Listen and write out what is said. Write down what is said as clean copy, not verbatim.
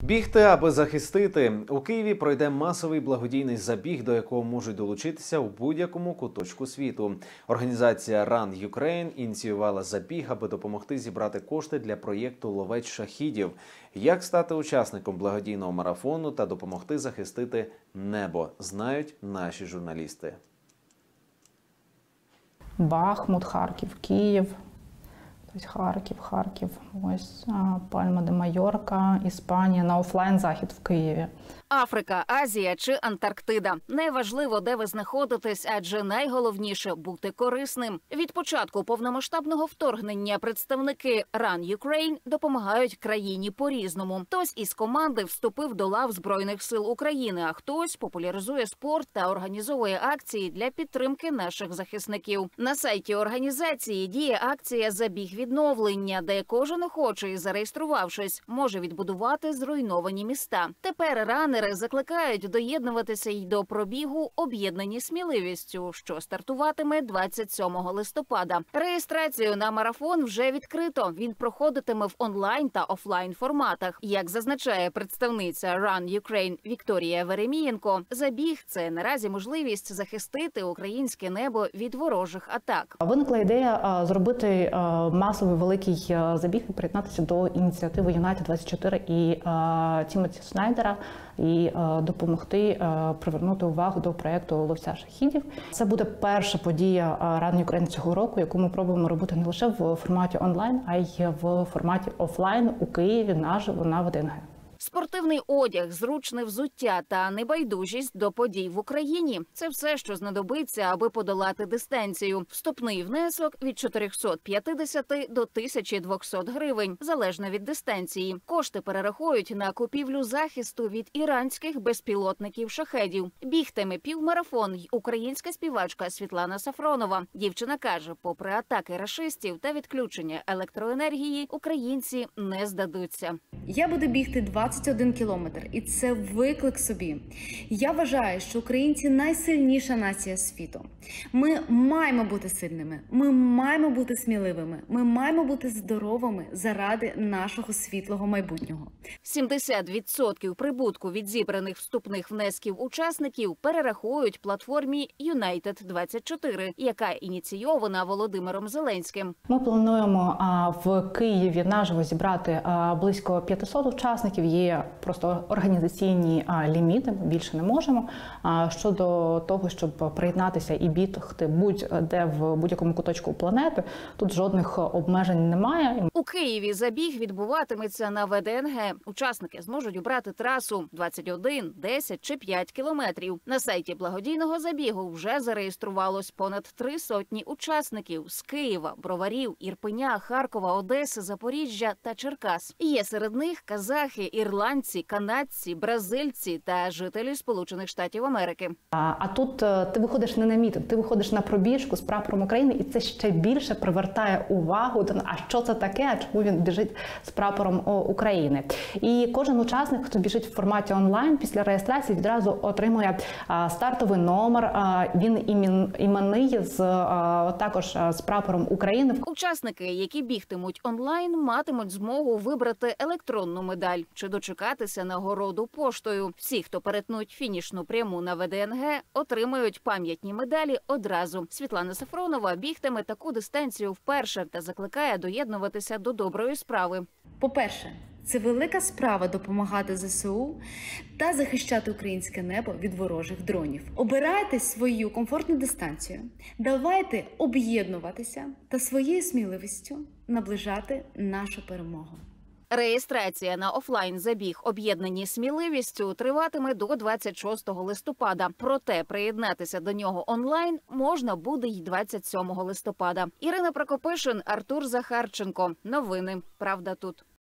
Бігти, аби захистити. У Києві пройде масовий благодійний забіг, до якого можуть долучитися у будь-якому куточку світу. Організація Run Ukraine ініціювала забіг, аби допомогти зібрати кошти для проєкту «Ловець шахідів». Як стати учасником благодійного марафону та допомогти захистити небо, знають наші журналісти. Бахмут, Харків, Київ. Харків, ось Пальма де Майорка, Іспанія, на офлайн-захід в Києві. Африка, Азія чи Антарктида. Неважливо, де ви знаходитесь, адже найголовніше – бути корисним. Від початку повномасштабного вторгнення представники Run Ukraine допомагають країні по-різному. Хтось із команди вступив до лав Збройних сил України, а хтось популяризує спорт та організовує акції для підтримки наших захисників. На сайті організації діє акція «Забіг відновлення», де кожен охочий, зареєструвавшись, може відбудувати зруйновані міста. Тепер ранери закликають доєднуватися й до пробігу «Об'єднані сміливістю», що стартуватиме 27 листопада. Реєстрацію на марафон вже відкрито. Він проходитиме в онлайн та офлайн форматах. Як зазначає представниця Run Ukraine Вікторія Веремієнко, забіг – це наразі можливість захистити українське небо від ворожих атак. Виникла ідея зробити масовий великий забіг і приєднатися до ініціативи United24 і Тімоті Снайдера і допомогти привернути увагу до проєкту «Ловця шахідів». Це буде перша подія Run Ukraine цього року, яку ми пробуємо робити не лише в форматі онлайн, а й в форматі офлайн у Києві наживо на ВДНГ. Спортивний одяг, зручне взуття та небайдужість до подій в Україні – це все, що знадобиться, аби подолати дистанцію. Вступний внесок – від 450 до 1200 гривень, залежно від дистанції. Кошти перерахують на купівлю захисту від іранських безпілотників-шахедів. Бігтиме півмарафон й українська співачка Світлана Сафронова. Дівчина каже, попри атаки рашистів та відключення електроенергії, українці не здадуться. Я буду бігти 21 кілометр, і це виклик собі. Я вважаю, що українці – найсильніша нація світу. Ми маємо бути сильними, ми маємо бути сміливими, ми маємо бути здоровими заради нашого світлого майбутнього. 70% прибутку від зібраних вступних внесків учасників перерахують платформі United24, яка ініційована Володимиром Зеленським. Ми плануємо в Києві наживо зібрати близько 500 учасників. Є просто організаційні ліміти, ми більше не можемо. Щодо того, щоб приєднатися і бігти будь-де в будь-якому куточку планети, тут жодних обмежень немає. У Києві забіг відбуватиметься на ВДНГ. Учасники зможуть обрати трасу 21, 10 чи 5 кілометрів. На сайті благодійного забігу вже зареєструвалось понад 300 учасників з Києва, Броварів, Ірпеня, Харкова, Одеси, Запоріжжя та Черкас. Є серед них казахи, ірландці, канадці, бразильці та жителі Сполучених Штатів Америки. А тут ти виходиш не на мітинг, ти виходиш на пробіжку з прапором України, і це ще більше привертає увагу до а що це таке, а чому він біжить з прапором України. І кожен учасник, хто біжить в форматі онлайн, після реєстрації відразу отримує стартовий номер, він іменний також з прапором України. Учасники, які бігтимуть онлайн, матимуть змогу вибрати електронну медаль чи дочекатися нагороду поштою. Всі, хто перетнуть фінішну пряму на ВДНГ, отримають пам'ятні медалі одразу. Світлана Сафронова бігтиме таку дистанцію вперше та закликає доєднуватися до доброї справи. По-перше, це велика справа допомагати ЗСУ та захищати українське небо від ворожих дронів. Обирайте свою комфортну дистанцію, давайте об'єднуватися та своєю сміливістю наближати нашу перемогу. Реєстрація на офлайн-забіг «Об'єднані сміливістю» триватиме до 26 листопада. Проте приєднатися до нього онлайн можна буде й 27 листопада. Ірина Прокопишин, Артур Захарченко. Новини. Правда тут.